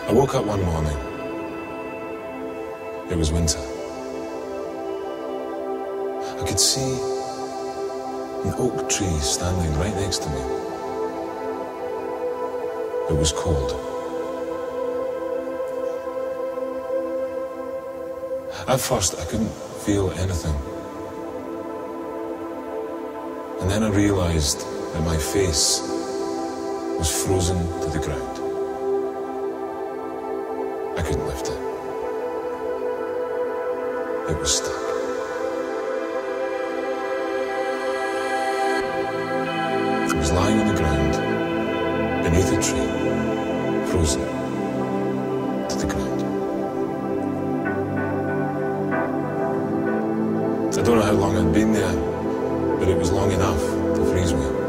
I woke up one morning. It was winter. I could see an oak tree standing right next to me. It was cold. At first, I couldn't feel anything. And then I realized that my face was frozen to the ground. I couldn't lift it. It was stuck. I was lying on the ground, beneath a tree, frozen to the ground. I don't know how long I'd been there, but it was long enough to freeze me.